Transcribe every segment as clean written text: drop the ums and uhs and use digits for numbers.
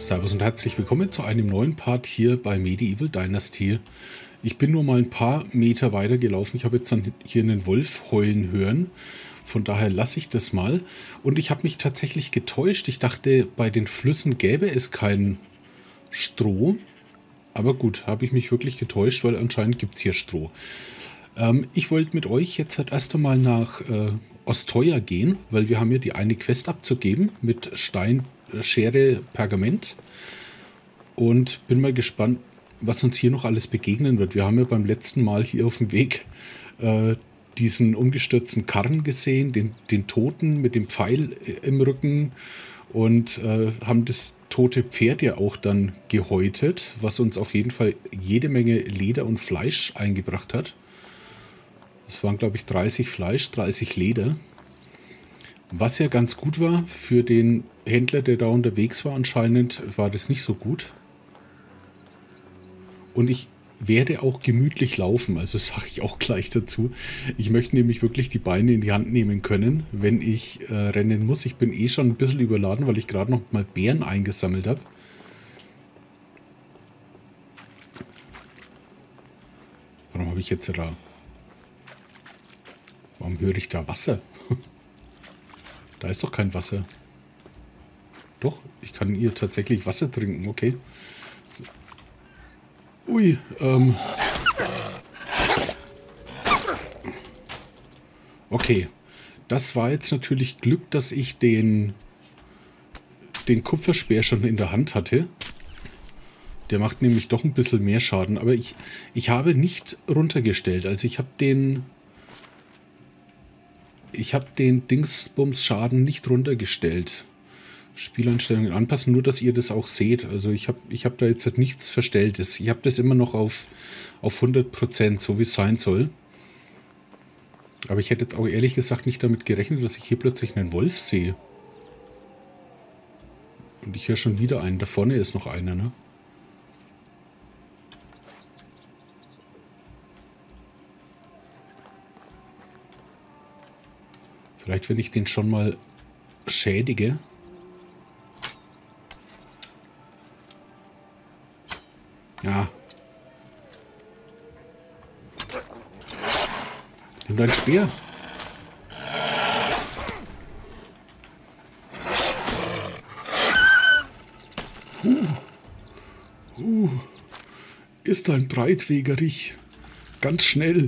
Servus und herzlich willkommen zu einem neuen Part hier bei Medieval Dynasty. Ich bin nur mal ein paar Meter weiter gelaufen. Ich habe jetzt dann hier einen Wolf heulen hören. Von daher lasse ich das mal. Und ich habe mich tatsächlich getäuscht. Ich dachte, bei den Flüssen gäbe es kein Stroh. Aber gut, habe ich mich wirklich getäuscht, weil anscheinend gibt es hier Stroh. Ich wollte mit euch jetzt halt erst einmal nach Osteuer gehen, weil wir haben hier die eine Quest abzugeben mit Stein, Schere, Pergament. Und bin mal gespannt, was uns hier noch alles begegnen wird. Wir haben ja beim letzten Mal hier auf dem Weg diesen umgestürzten Karren gesehen, den Toten mit dem Pfeil im Rücken und haben das tote Pferd ja auch dann gehäutet, was uns auf jeden Fall jede Menge Leder und Fleisch eingebracht hat. Das waren, glaube ich, 30 Fleisch, 30 Leder. Was ja ganz gut war für den Händler, der da unterwegs war anscheinend, war das nicht so gut. Und ich werde auch gemütlich laufen, also sage ich auch gleich dazu. Ich möchte nämlich wirklich die Beine in die Hand nehmen können, wenn ich rennen muss. Ich bin eh schon ein bisschen überladen, weil ich gerade noch mal Beeren eingesammelt habe. Warum habe ich jetzt da... Warum höre ich da Wasser? Da ist doch kein Wasser. Doch, ich kann hier tatsächlich Wasser trinken, okay. Ui, okay. Das war jetzt natürlich Glück, dass ich den Kupferspeer schon in der Hand hatte. Der macht nämlich doch ein bisschen mehr Schaden. Aber ich habe nicht runtergestellt. Also ich habe den Dingsbums-Schaden nicht runtergestellt. Spieleinstellungen anpassen, nur dass ihr das auch seht. Also ich hab da jetzt nichts verstellt. Ich habe das immer noch auf 100%, so wie es sein soll. Aber ich hätte jetzt auch ehrlich gesagt nicht damit gerechnet, dass ich hier plötzlich einen Wolf sehe. Und ich höre schon wieder einen. Da vorne ist noch einer, ne? Vielleicht, wenn ich den schon mal schädige. Ja. Nimm deinen Speer. Ist ein Breitwegerich. Ganz schnell.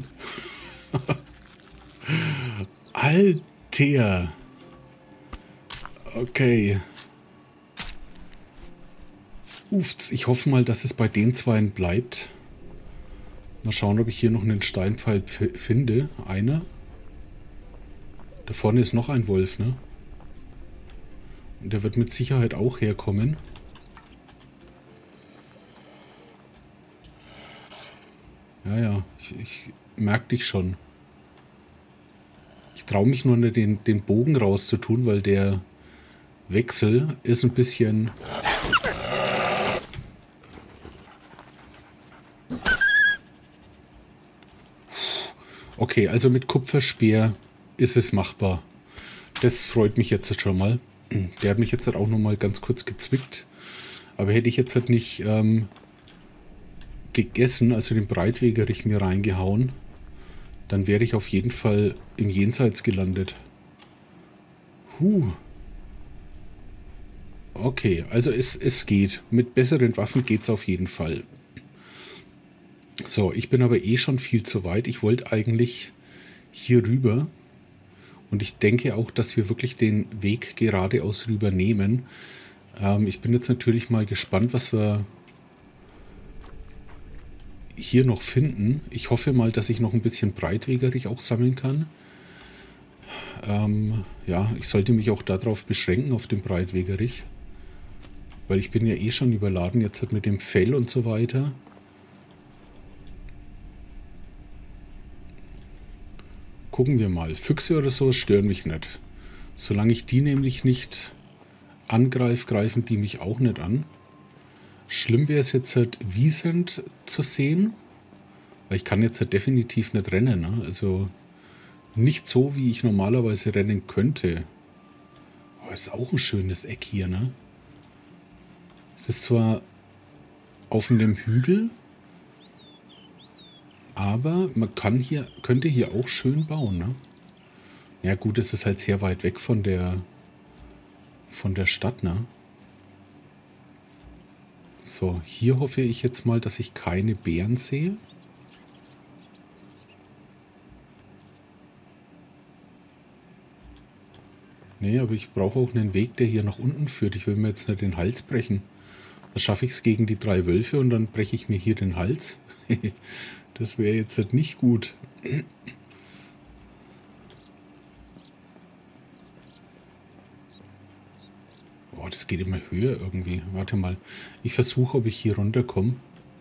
Alter. Okay. Uff, ich hoffe mal, dass es bei den zweien bleibt. Mal schauen, ob ich hier noch einen Steinpfeil finde. Einer. Da vorne ist noch ein Wolf, ne? Und der wird mit Sicherheit auch herkommen. Ja, ja, ich merke dich schon. Ich traue mich nur nicht, den Bogen rauszutun, weil der Wechsel ist ein bisschen... Okay, also mit Kupferspeer ist es machbar. Das freut mich jetzt schon mal. Der hat mich jetzt halt auch noch mal ganz kurz gezwickt. Aber hätte ich jetzt halt nicht gegessen, also den Breitwegerich mir reingehauen, dann wäre ich auf jeden Fall im Jenseits gelandet. Okay, also es geht. Mit besseren Waffen geht es auf jeden Fall. So, ich bin aber eh schon viel zu weit. Ich wollte eigentlich hier rüber. Und ich denke auch, dass wir wirklich den Weg geradeaus rüber nehmen. Ich bin jetzt natürlich mal gespannt, was wir hier noch finden. Ich hoffe mal, dass ich noch ein bisschen Breitwegerich auch sammeln kann. Ja, ich sollte mich auch darauf beschränken, auf den Breitwegerich. Weil ich bin ja eh schon überladen jetzt halt mit dem Fell und so weiter. Gucken wir mal. Füchse oder sowas stören mich nicht. Solange ich die nämlich nicht angreife, greifen die mich auch nicht an. Schlimm wäre es jetzt halt wiesend zu sehen. Weil ich kann jetzt halt definitiv nicht rennen. Ne? Also nicht so, wie ich normalerweise rennen könnte. Oh, ist auch ein schönes Eck hier, ne? Es ist zwar auf einem Hügel, aber man könnte hier auch schön bauen, ne? Ja gut, es ist halt sehr weit weg von der Stadt, ne? So, hier hoffe ich jetzt mal, dass ich keine Bären sehe. Nee, aber ich brauche auch einen Weg, der hier nach unten führt. Ich will mir jetzt nicht den Hals brechen. Da schaffe ich es gegen die 3 Wölfe und dann breche ich mir hier den Hals. Das wäre jetzt halt nicht gut. Boah, das geht immer höher irgendwie. Warte mal. Ich versuche, ob ich hier runterkomme.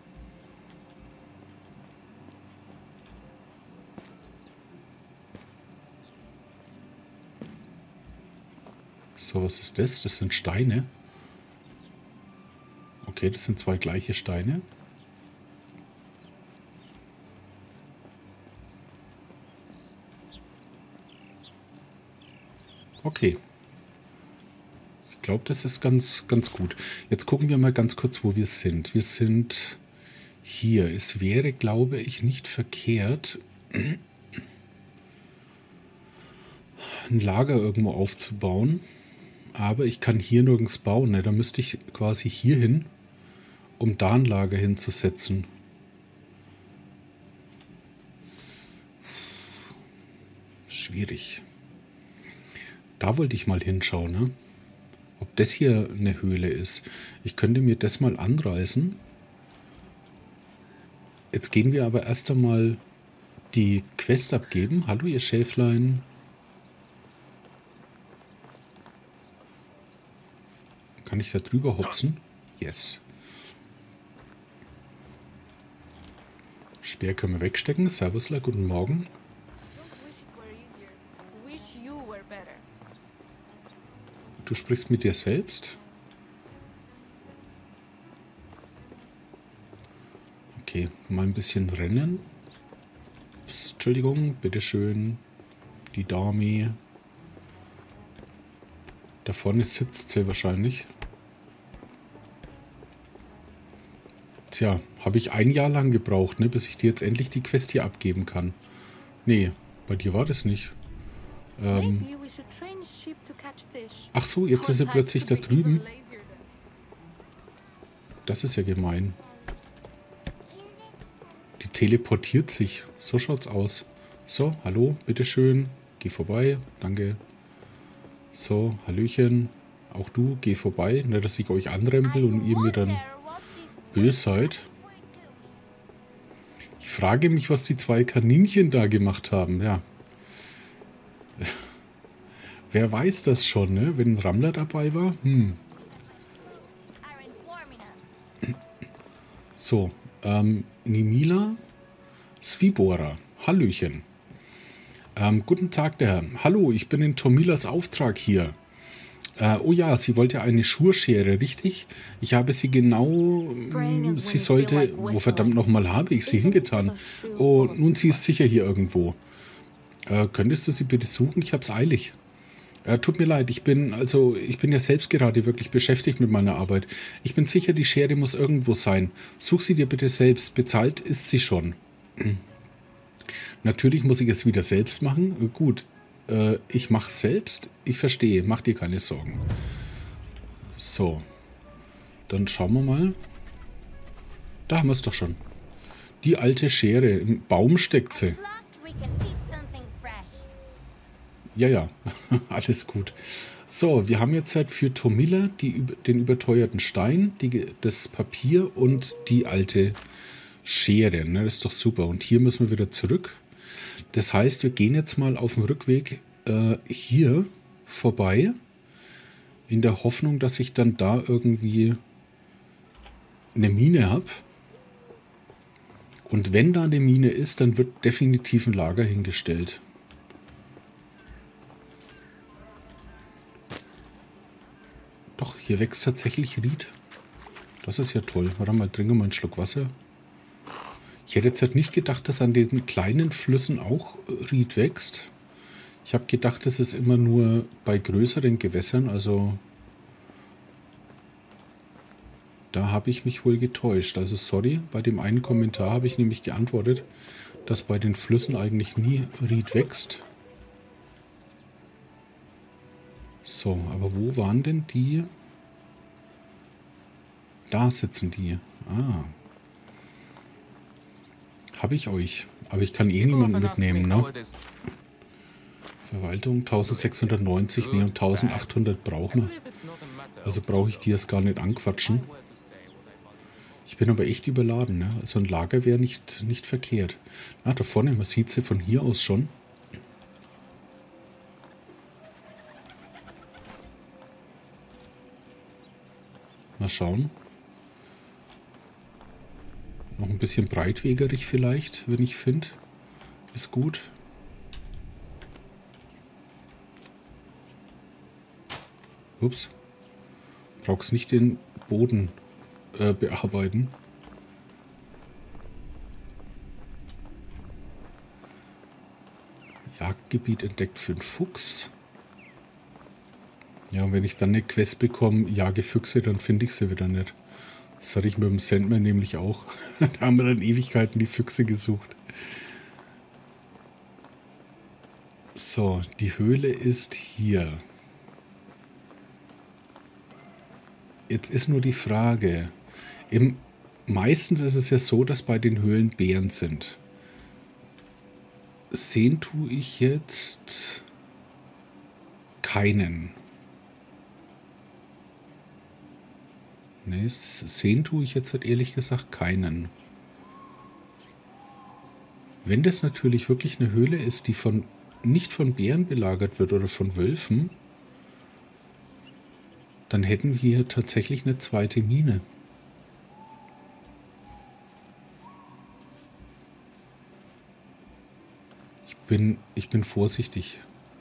So, was ist das? Das sind Steine. Okay, das sind 2 gleiche Steine. Okay. Ich glaube, das ist ganz gut. Jetzt gucken wir mal ganz kurz, wo wir sind. Wir sind hier. Es wäre, glaube ich, nicht verkehrt, ein Lager irgendwo aufzubauen. Aber ich kann hier nirgends bauen. Ne? Da müsste ich quasi hier hin, um da ein Lager hinzusetzen. Schwierig. Da wollte ich mal hinschauen, ne? Ob das hier eine Höhle ist. Ich könnte mir das mal anreißen. Jetzt gehen wir aber erst einmal die Quest abgeben. Hallo, ihr Schäflein. Kann ich da drüber hopsen? Yes. Speer können wir wegstecken. Servusla, guten Morgen. Du sprichst mit dir selbst? Okay, mal ein bisschen rennen. Ups, Entschuldigung, bitteschön. Die Dame. Da vorne sitzt sie wahrscheinlich. Tja, habe ich 1 Jahr lang gebraucht, ne, bis ich dir jetzt endlich die Quest hier abgeben kann. Nee, bei dir war das nicht. Ach so, jetzt ist sie plötzlich da drüben. Das ist ja gemein. Die teleportiert sich. So schaut's aus. So, hallo, bitteschön. Geh vorbei. Danke. So, hallöchen. Auch du, geh vorbei. Ne, dass ich euch anrempel und ihr mir dann böse seid. Ich frage mich, was die 2 Kaninchen da gemacht haben. Ja. Wer weiß das schon, ne? Wenn ein Rammler dabei war? So, Nimila Svibora. Hallöchen. Guten Tag, der Herr. Hallo, ich bin in Tomilas Auftrag hier. Oh ja, sie wollte eine Schurschere, richtig? Ich habe sie genau... Sie sollte... Wo verdammt nochmal habe ich sie hingetan? Oh, nun, sie ist sicher hier irgendwo. Könntest du sie bitte suchen? Ich habe es eilig. Tut mir leid, ich bin ja selbst gerade wirklich beschäftigt mit meiner Arbeit. Ich bin sicher, die Schere muss irgendwo sein. Such sie dir bitte selbst. Bezahlt ist sie schon. Natürlich muss ich es wieder selbst machen. Gut, ich mache es selbst. Ich verstehe, mach dir keine Sorgen. So, dann schauen wir mal. Da haben wir es doch schon. Die alte Schere. Im Baum steckt sie. Ja, alles gut. So, wir haben jetzt halt für Tomila den überteuerten Stein, das Papier und die alte Schere. Ne? Das ist doch super. Und hier müssen wir wieder zurück. Das heißt, wir gehen jetzt mal auf dem Rückweg hier vorbei, in der Hoffnung, dass ich dann da irgendwie eine Mine habe. Und wenn da eine Mine ist, dann wird definitiv ein Lager hingestellt. Doch, hier wächst tatsächlich Ried. Das ist ja toll. Warte mal, trinke mal einen Schluck Wasser. Ich hätte jetzt halt nicht gedacht, dass an den kleinen Flüssen auch Ried wächst. Ich habe gedacht, das ist immer nur bei größeren Gewässern, also... Da habe ich mich wohl getäuscht. Also sorry, bei dem einen Kommentar habe ich nämlich geantwortet, dass bei den Flüssen eigentlich nie Ried wächst. So, aber wo waren denn die? Da sitzen die. Ah. Habe ich euch. Aber ich kann eh niemanden mitnehmen, ne? Verwaltung 1690, ne, und 1800 brauchen wir. Also brauche ich die jetzt gar nicht anquatschen. Ich bin aber echt überladen, ne? Also ein Lager wäre nicht verkehrt. Ah, da vorne, man sieht sie von hier aus schon. Mal schauen. Noch ein bisschen breitwegerig vielleicht, wenn ich finde. Ist gut. Ups. Brauchst nicht den Boden bearbeiten. Jagdgebiet entdeckt für einen Fuchs. Ja, und wenn ich dann eine Quest bekomme, jage Füchse, dann finde ich sie wieder nicht. Das hatte ich mit dem Sandman nämlich auch. Da haben wir dann Ewigkeiten die Füchse gesucht. So, die Höhle ist hier. Jetzt ist nur die Frage. Meistens ist es ja so, dass bei den Höhlen Bären sind. Sehen tue ich jetzt keinen. Ne, sehen tue ich jetzt ehrlich gesagt keinen. Wenn das natürlich wirklich eine Höhle ist, die nicht von Bären belagert wird oder von Wölfen, dann hätten wir hier tatsächlich eine zweite Mine. Ich bin vorsichtig.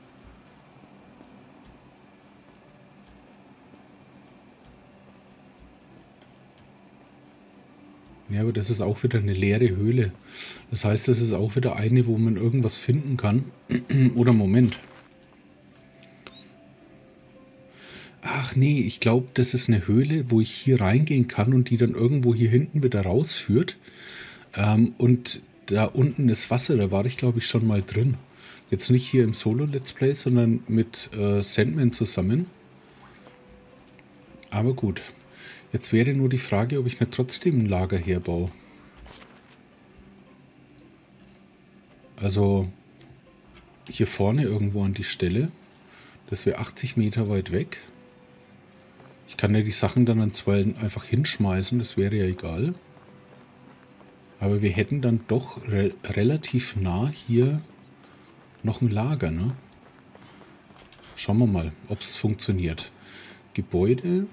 Ja, aber das ist auch wieder eine leere Höhle. Das heißt, das ist auch wieder eine, wo man irgendwas finden kann. Oder Moment. Ach nee, ich glaube, das ist eine Höhle, wo ich hier reingehen kann und die dann irgendwo hier hinten wieder rausführt. Und da unten ist Wasser, da war ich glaube ich schon mal drin. Jetzt nicht hier im Solo-Let's Play, sondern mit Sandman zusammen. Aber gut. Jetzt wäre nur die Frage, ob ich mir trotzdem ein Lager herbaue. Also hier vorne irgendwo an die Stelle. Das wäre 80 Meter weit weg. Ich kann ja die Sachen dann an zwei einfach hinschmeißen, das wäre ja egal. Aber wir hätten dann doch relativ nah hier noch ein Lager, ne? Schauen wir mal, ob es funktioniert. Gebäude,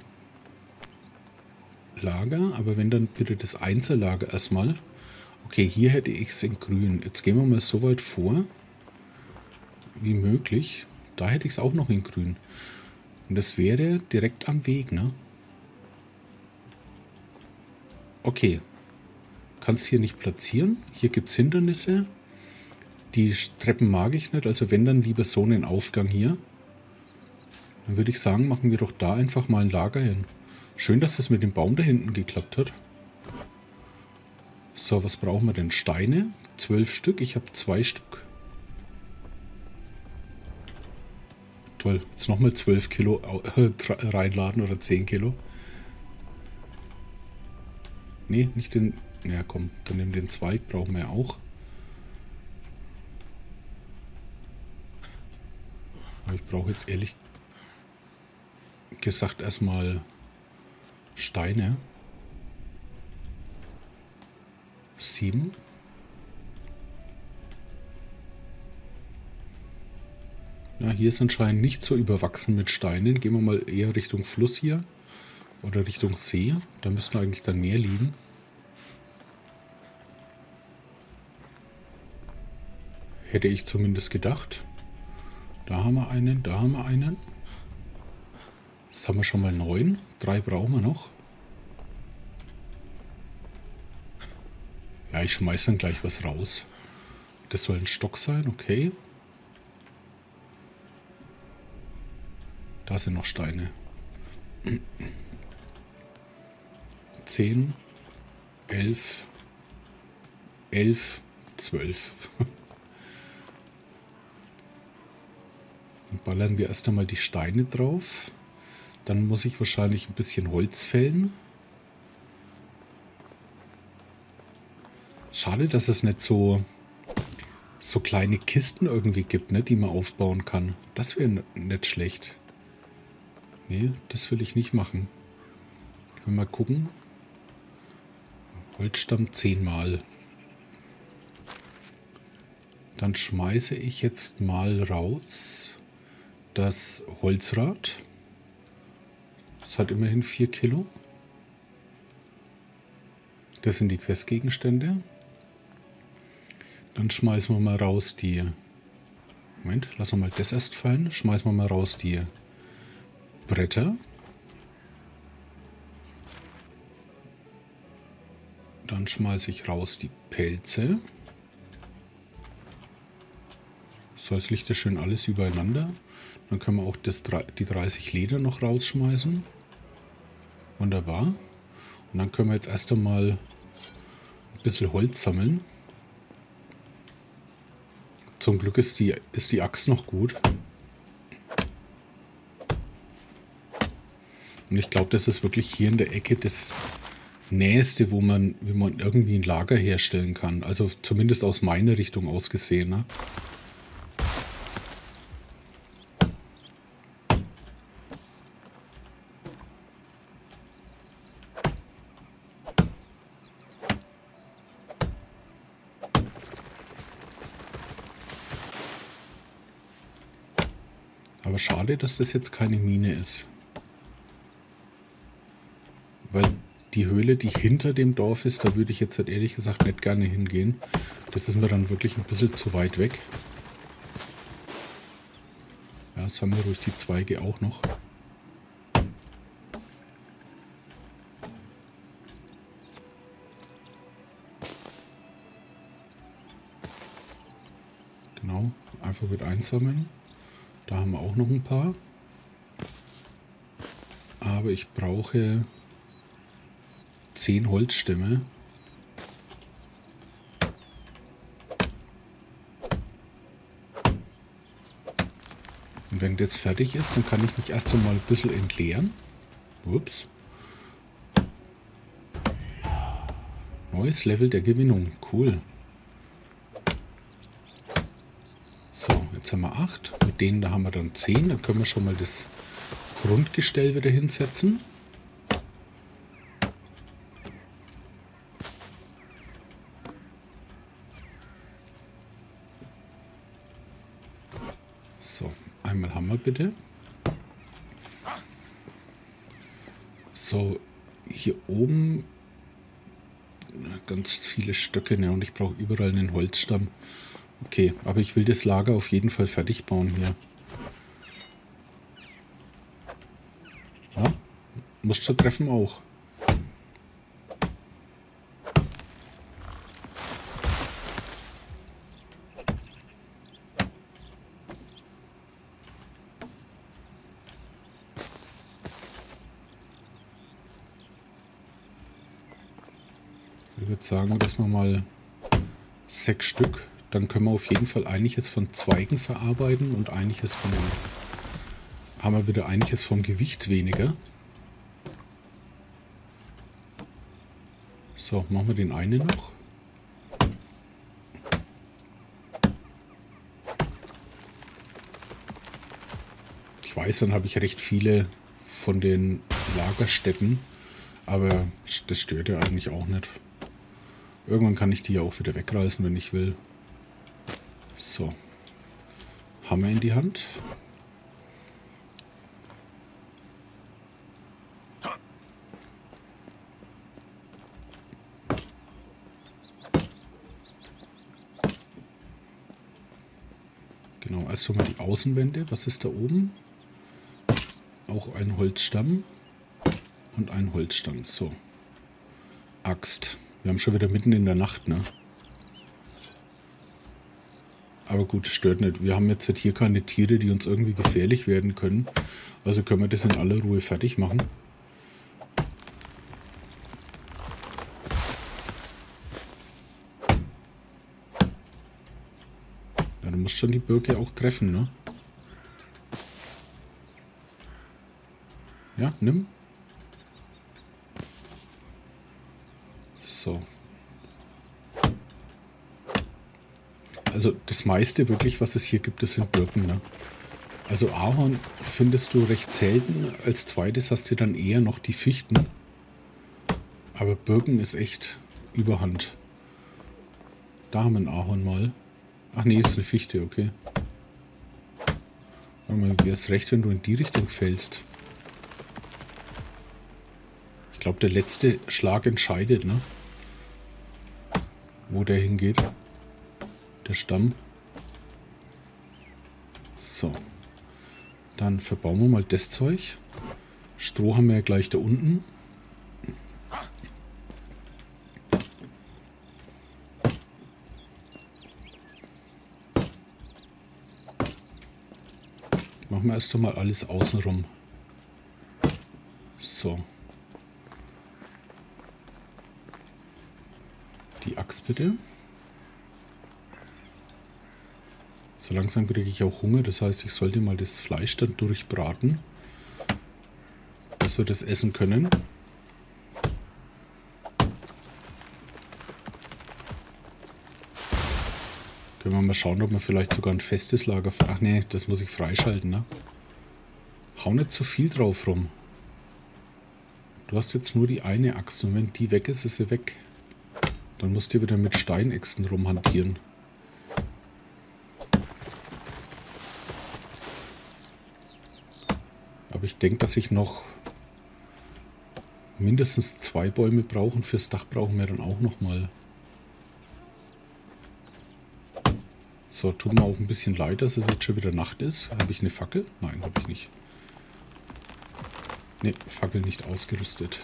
Lager, aber wenn dann bitte das Einzellager erstmal. Okay, hier hätte ich es in grün. Jetzt gehen wir mal so weit vor wie möglich. Da hätte ich es auch noch in grün. Und das wäre direkt am Weg, ne? Okay. Kannst hier nicht platzieren. Hier gibt es Hindernisse. Die Treppen mag ich nicht, also wenn dann lieber so einen Aufgang hier. Dann würde ich sagen, machen wir doch da einfach mal ein Lager hin. Schön, dass das mit dem Baum da hinten geklappt hat. So, was brauchen wir denn? Steine? 12 Stück, ich habe 2 Stück. Toll, jetzt nochmal 12 Kilo reinladen oder 10 Kilo. Nee, nicht den... Ja komm, dann nimm den Zweig, brauchen wir ja auch. Aber ich brauche jetzt ehrlich gesagt erstmal Steine. 7. Ja, hier ist anscheinend nicht so überwachsen mit Steinen. Gehen wir mal eher Richtung Fluss hier. Oder Richtung See. Da müssten eigentlich dann mehr liegen. Hätte ich zumindest gedacht. Da haben wir einen, da haben wir einen. Jetzt haben wir schon mal 9. 3 brauchen wir noch. Ja, ich schmeiße dann gleich was raus. Das soll ein Stock sein, okay. Da sind noch Steine. 10, 11, 11, 12. Dann ballern wir erst einmal die Steine drauf. Dann muss ich wahrscheinlich ein bisschen Holz fällen. Schade, dass es nicht so kleine Kisten irgendwie gibt, ne, die man aufbauen kann. Das wäre nicht schlecht. Nee, das will ich nicht machen. Ich will mal gucken. Holzstamm 10 Mal. Dann schmeiße ich jetzt mal raus das Holzrad. Das hat immerhin 4 Kilo. Das sind die Questgegenstände. Dann schmeißen wir mal raus die... Moment, lassen wir mal das erst fallen. Schmeißen wir mal raus die Bretter. Dann schmeiße ich raus die Pelze. So, jetzt liegt das schön alles übereinander. Dann können wir auch die 30 Leder noch rausschmeißen. Wunderbar. Und dann können wir jetzt erst einmal ein bisschen Holz sammeln. Zum Glück ist die Axt noch gut. Und ich glaube, das ist wirklich hier in der Ecke das Nächste, wie man irgendwie ein Lager herstellen kann. Also zumindest aus meiner Richtung aus gesehen. Ne? Aber schade, dass das jetzt keine Mine ist. Weil die Höhle, die hinter dem Dorf ist, da würde ich jetzt halt ehrlich gesagt nicht gerne hingehen. Das ist mir dann wirklich ein bisschen zu weit weg. Ja, jetzt haben wir ruhig die Zweige auch noch. Genau, einfach mit einsammeln. Da haben wir auch noch ein paar. Aber ich brauche 10 Holzstämme. Und wenn das fertig ist, dann kann ich mich erst einmal ein bisschen entleeren. Ups. Neues Level der Gewinnung. Cool. So, jetzt haben wir 8. Mit denen da haben wir dann 10. Dann können wir schon mal das Grundgestell wieder hinsetzen. So, einmal Hammer bitte. So, hier oben ganz viele Stöcke, ne, und ich brauche überall einen Holzstamm. Okay, aber ich will das Lager auf jeden Fall fertig bauen hier. Ja, musst du treffen auch. Ich würde sagen, dass wir mal 6 Stück, dann können wir auf jeden Fall einiges von Zweigen verarbeiten und einiges von den, haben wir wieder einiges vom Gewicht weniger. So, machen wir den einen noch. Ich weiß, dann habe ich recht viele von den Lagerstätten, aber das stört ja eigentlich auch nicht. Irgendwann kann ich die ja auch wieder wegreißen, wenn ich will. So. Hammer in die Hand. Genau, erst einmal die Außenwände. Was ist da oben? Auch ein Holzstamm und ein Holzstamm. So. Axt. Wir haben schon wieder mitten in der Nacht, ne? Aber gut, stört nicht. Wir haben jetzt hier keine Tiere, die uns irgendwie gefährlich werden können. Also können wir das in aller Ruhe fertig machen. muss schon die Birke auch treffen, ne? Ja, nimm. So. Also das meiste wirklich, was es hier gibt, das sind Birken, ne? Also Ahorn findest du recht selten. Als zweites hast du dann eher noch die Fichten. Aber Birken ist echt Überhand. Da haben wir ein Ahorn mal. Ach nee, ist eine Fichte, okay. Warte mal, wäre es recht, wenn du in die Richtung fällst. Ich glaube, der letzte Schlag entscheidet, ne? Wo der hingeht. Der Stamm. So. Dann verbauen wir mal das Zeug. Stroh haben wir ja gleich da unten. Machen wir erst einmal alles außenrum. So. Die Axt bitte. So langsam kriege ich auch Hunger, das heißt, ich sollte mal das Fleisch dann durchbraten, dass wir das essen können. Können wir mal schauen, ob wir vielleicht sogar ein festes Lager... Ach nee, das muss ich freischalten, ne? Hau nicht zu viel drauf rum. Du hast jetzt nur die eine Axt und wenn die weg ist, ist sie weg. Dann musst du wieder mit Steinäxten rumhantieren. Aber ich denke, dass ich noch mindestens 2 Bäume brauche und fürs Dach brauchen wir dann auch noch mal. So, tut mir auch ein bisschen leid, dass es jetzt schon wieder Nacht ist. Habe ich eine Fackel? Nein, habe ich nicht. Ne, Fackel nicht ausgerüstet.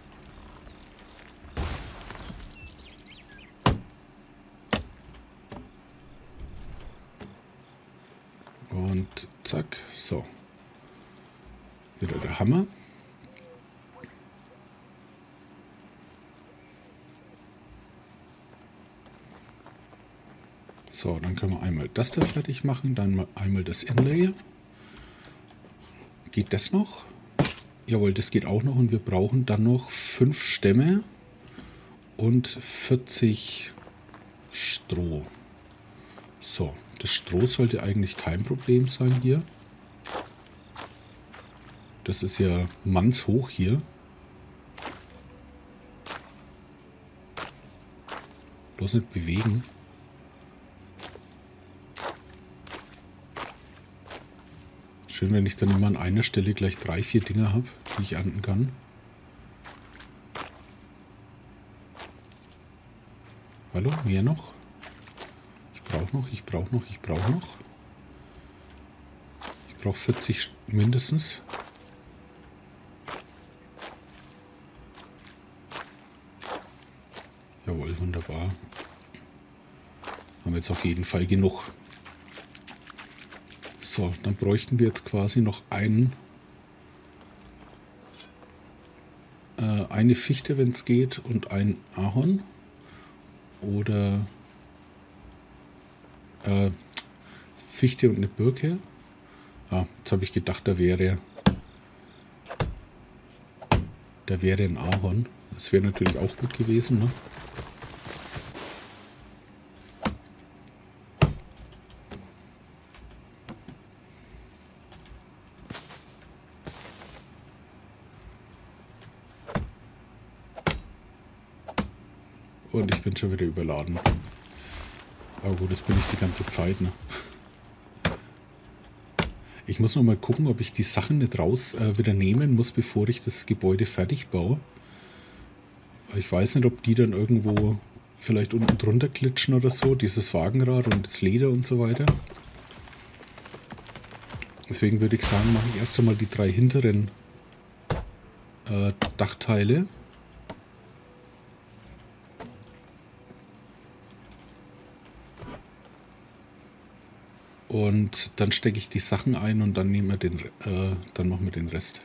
Und zack, so. Wieder der Hammer. So, dann können wir einmal das da fertig machen, dann einmal das Inlay. Geht das noch? Jawohl, das geht auch noch und wir brauchen dann noch 5 Stämme und 40 Stroh. So, das Stroh sollte eigentlich kein Problem sein hier. Das ist ja mannshoch hier. Bloß nicht bewegen. Schön, wenn ich dann immer an einer Stelle gleich 3, 4 Dinger habe, die ich ernten kann. Hallo, mehr noch? Ich brauche noch, ich brauche noch, ich brauche noch. Ich brauche 40 mindestens. Jawohl, wunderbar. Haben wir jetzt auf jeden Fall genug. So, dann bräuchten wir jetzt quasi noch eine Fichte, wenn es geht, und ein Ahorn. Oder Fichte und eine Birke. Ah, jetzt habe ich gedacht, da wäre ein Ahorn. Das wäre natürlich auch gut gewesen, ne? Und ich bin schon wieder überladen. Aber gut, das bin ich die ganze Zeit, ne? Ich muss noch mal gucken, ob ich die Sachen nicht raus wieder nehmen muss, bevor ich das Gebäude fertig baue. Ich weiß nicht, ob die dann irgendwo vielleicht unten drunter glitschen oder so, dieses Wagenrad und das Leder und so weiter. Deswegen würde ich sagen, mache ich erst einmal die 3 hinteren Dachteile. Und dann stecke ich die Sachen ein und dann nehmen wir dann machen wir den Rest.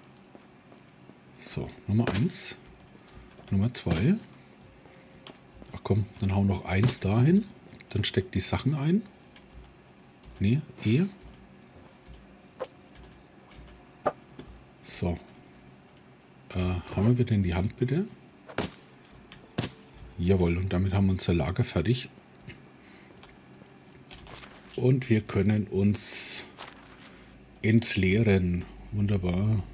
So, Nummer 1, Nummer 2. Ach komm, dann hau noch eins dahin. Dann steckt die Sachen ein. Nee, eher. So. Haben wir denn die Hand bitte? Jawohl, und damit haben wir unser Lager fertig. Und wir können uns entleeren. Wunderbar.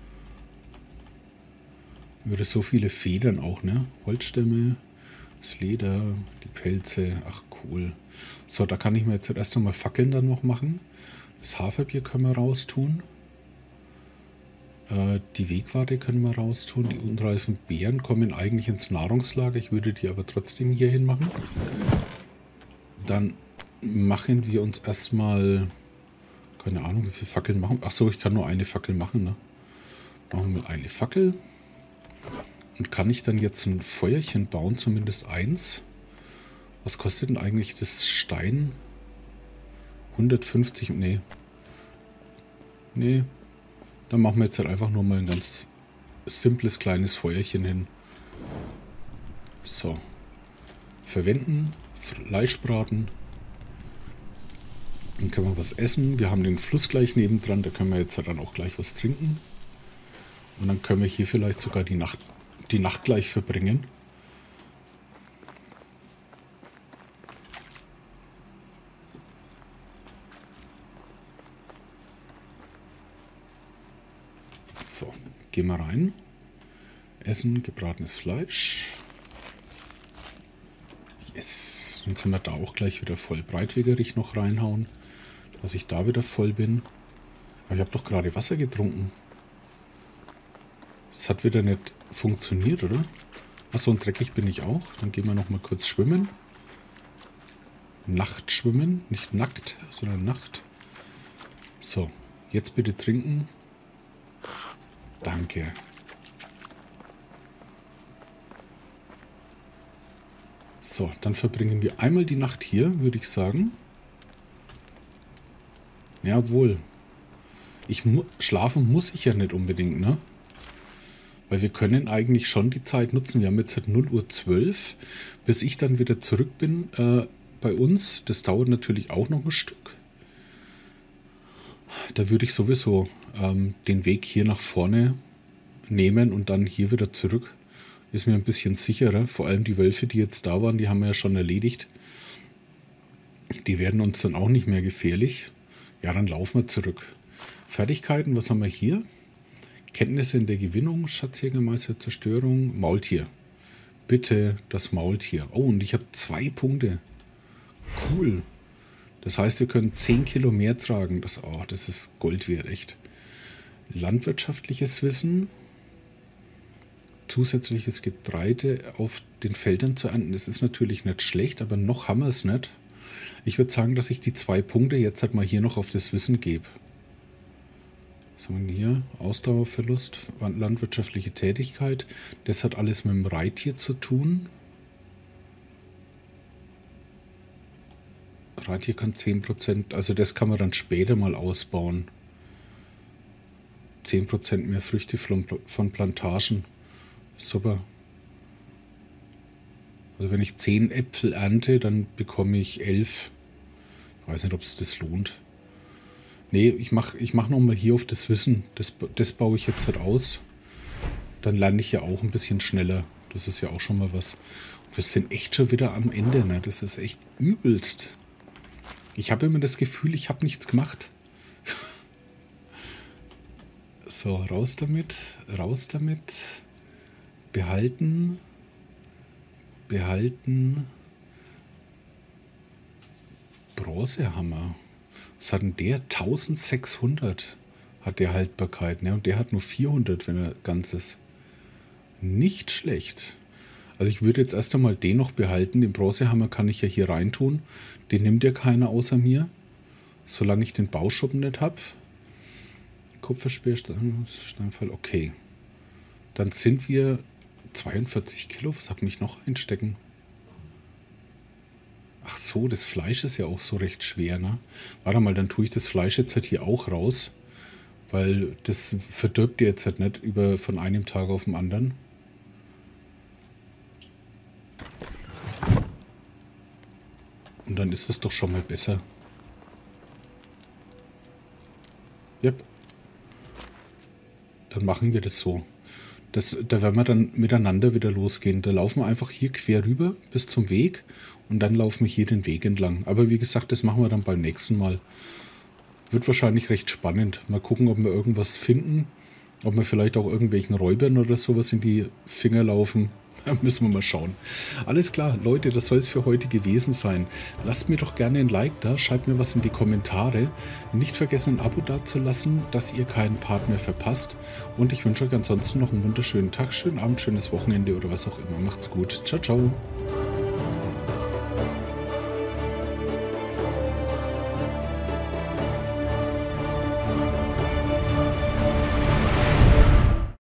Würde so viele Federn auch, ne? Holzstämme, das Leder, die Pelze. Ach cool. So, da kann ich mir jetzt erst einmal Fackeln dann noch machen. Das Haferbier können wir raustun. Die Wegwarte können wir raustun. Die unreifen Beeren kommen eigentlich ins Nahrungslager. Ich würde die aber trotzdem hier hin machen. Dann machen wir uns erstmal... Keine Ahnung, wie viele Fackeln machen. Achso, ich kann nur eine Fackel machen, ne? Machen wir eine Fackel. Und kann ich dann jetzt ein Feuerchen bauen, zumindest eins? Was kostet denn eigentlich das Stein? 150, nee. Nee. Dann machen wir jetzt halt einfach nur mal ein ganz simples kleines Feuerchen hin. So. Verwenden, Fleischbraten. Dann können wir was essen. Wir haben den Fluss gleich nebendran, da können wir jetzt dann auch gleich was trinken. Und dann können wir hier vielleicht sogar die Nacht gleich verbringen. So, gehen wir rein. Essen, gebratenes Fleisch. Yes, dann sind wir da auch gleich wieder voll. Breitwegerich noch reinhauen, dass ich da wieder voll bin. Aber ich habe doch gerade Wasser getrunken. Das hat wieder nicht funktioniert, oder? Achso, und dreckig bin ich auch. Dann gehen wir noch mal kurz schwimmen. Nachtschwimmen, nicht nackt, sondern Nacht. So, jetzt bitte trinken. Danke. So, dann verbringen wir einmal die Nacht hier, würde ich sagen. Ja, obwohl. Schlafen muss ich ja nicht unbedingt, ne? Weil wir können eigentlich schon die Zeit nutzen. Wir haben jetzt seit 0:12 Uhr, bis ich dann wieder zurück bin bei uns. Das dauert natürlich auch noch ein Stück. Da würde ich sowieso den Weg hier nach vorne nehmen und dann hier wieder zurück. Ist mir ein bisschen sicherer. Vor allem die Wölfe, die jetzt da waren, die haben wir ja schon erledigt. Die werden uns dann auch nicht mehr gefährlich. Ja, dann laufen wir zurück. Fertigkeiten, was haben wir hier? Kenntnisse in der Gewinnung, Schatzjägermeister, Zerstörung, Maultier. Bitte das Maultier. Oh, und ich habe 2 Punkte. Cool. Das heißt, wir können 10 Kilo mehr tragen. Das ist Gold wert, echt. Landwirtschaftliches Wissen. Zusätzliches Getreide auf den Feldern zu ernten. Das ist natürlich nicht schlecht, aber noch haben wir es nicht. Ich würde sagen, dass ich die 2 Punkte jetzt halt mal hier noch auf das Wissen gebe. Was haben wir hier? Ausdauerverlust, landwirtschaftliche Tätigkeit. Das hat alles mit dem Reittier zu tun. Reittier kann 10%, also das kann man dann später mal ausbauen. 10% mehr Früchte von Plantagen. Super. Also wenn ich 10 Äpfel ernte, dann bekomme ich 11. Ich weiß nicht, ob es das lohnt. Nee, ich mach nochmal hier auf das Wissen. Das baue ich jetzt halt aus. Dann lerne ich ja auch ein bisschen schneller. Das ist ja auch schon mal was. Und wir sind echt schon wieder am Ende, ne? Das ist echt übelst. Ich habe immer das Gefühl, ich habe nichts gemacht. So, raus damit. Raus damit. Behalten. Behalten. Bronzehammer. Was hat denn der? 1600 hat der Haltbarkeit, ne? Und der hat nur 400, wenn er ganz ist. Nicht schlecht. Also ich würde jetzt erst einmal den noch behalten. Den Bronzehammer kann ich ja hier reintun. Den nimmt ja keiner außer mir. Solange ich den Bauschuppen nicht habe. Kupferspeer, Steinfall, okay. Dann sind wir 42 Kilo. Was hat mich noch einstecken? Ach so, das Fleisch ist ja auch so recht schwer, ne? Warte mal, dann tue ich das Fleisch jetzt halt hier auch raus. Weil das verdirbt ihr jetzt halt nicht von einem Tag auf den anderen. Und dann ist das doch schon mal besser. Yep. Dann machen wir das so. Da werden wir dann miteinander wieder losgehen. Da laufen wir einfach hier quer rüber bis zum Weg und dann laufen wir hier den Weg entlang. Aber wie gesagt, das machen wir dann beim nächsten Mal. Wird wahrscheinlich recht spannend. Mal gucken, ob wir irgendwas finden. Ob wir vielleicht auch irgendwelchen Räubern oder sowas in die Finger laufen. Da müssen wir mal schauen. Alles klar, Leute, das soll es für heute gewesen sein. Lasst mir doch gerne ein Like da, schreibt mir was in die Kommentare. Nicht vergessen, ein Abo dazulassen, dass ihr keinen Part mehr verpasst. Und ich wünsche euch ansonsten noch einen wunderschönen Tag, schönen Abend, schönes Wochenende oder was auch immer. Macht's gut. Ciao, ciao.